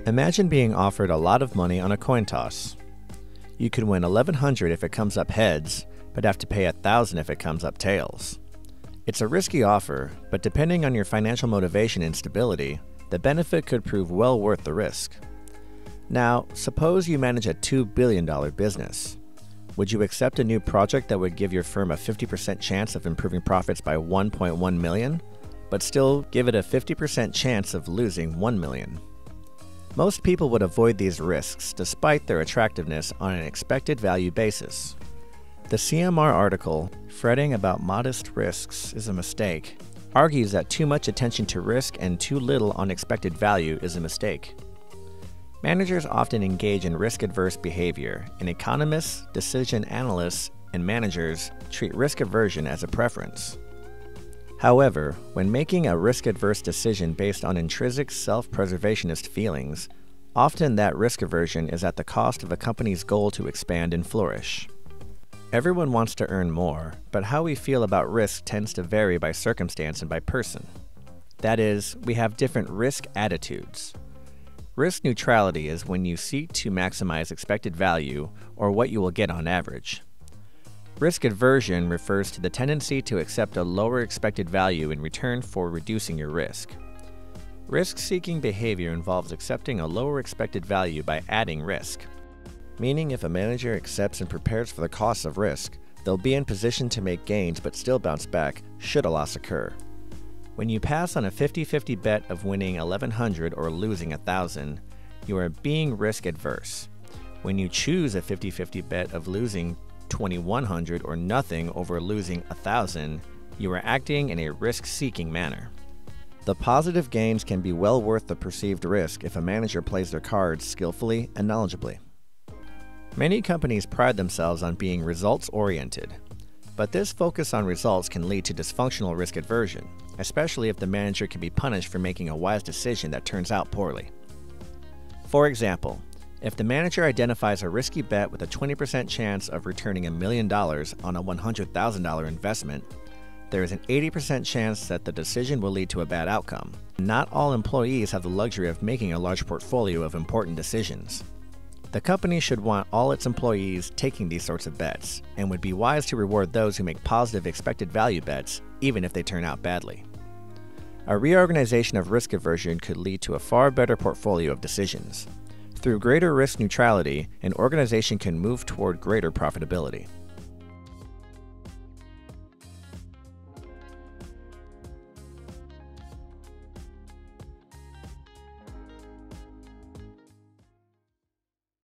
Imagine being offered a lot of money on a coin toss. You can win $1,100 if it comes up heads, but have to pay $1,000 if it comes up tails. It's a risky offer, but depending on your financial motivation and stability, the benefit could prove well worth the risk. Now, suppose you manage a $2 billion business. Would you accept a new project that would give your firm a 50% chance of improving profits by $1.1 million, but still give it a 50% chance of losing $1 million? Most people would avoid these risks despite their attractiveness on an expected value basis. The CMR article, "Fretting About Modest Risks is a Mistake," argues that too much attention to risk and too little on expected value is a mistake. Managers often engage in risk-adverse behavior, and economists, decision analysts, and managers treat risk aversion as a preference. However, when making a risk-adverse decision based on intrinsic self-preservationist feelings, often that risk aversion is at the cost of a company's goal to expand and flourish. Everyone wants to earn more, but how we feel about risk tends to vary by circumstance and by person. That is, we have different risk attitudes. Risk neutrality is when you seek to maximize expected value or what you will get on average. Risk aversion refers to the tendency to accept a lower expected value in return for reducing your risk. Risk-seeking behavior involves accepting a lower expected value by adding risk. Meaning if a manager accepts and prepares for the costs of risk, they'll be in position to make gains but still bounce back should a loss occur. When you pass on a 50-50 bet of winning $1,100 or losing $1,000, you are being risk adverse. When you choose a 50-50 bet of losing $2,100 or nothing over losing $1,000, you are acting in a risk-seeking manner. The positive gains can be well worth the perceived risk if a manager plays their cards skillfully and knowledgeably. Many companies pride themselves on being results-oriented, but this focus on results can lead to dysfunctional risk aversion, especially if the manager can be punished for making a wise decision that turns out poorly. For example, if the manager identifies a risky bet with a 20% chance of returning $1 million on a $100,000 investment, there is an 80% chance that the decision will lead to a bad outcome. Not all employees have the luxury of making a large portfolio of important decisions. The company should want all its employees taking these sorts of bets, and would be wise to reward those who make positive expected value bets, even if they turn out badly. A reorganization of risk aversion could lead to a far better portfolio of decisions. Through greater risk neutrality, an organization can move toward greater profitability.